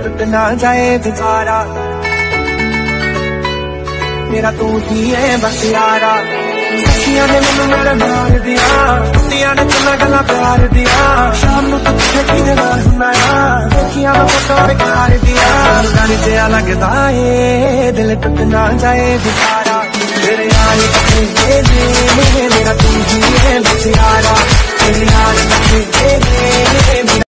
टूट ना जाए बेचारा, मेरा तू ही है बस यारा। सखियां ने मैनू मेरा नार दिया, कुत्तियां ने चला गला प्यार दिया, शाम नू तुझे किने नाल हुनाया, देखिया मैं फोटो बेकार दिया। गाने जिया लगदा है दिल टूट ना जाए बेचारा, तेरे यार कपड़े ले मेरा तू ही है बस यारा।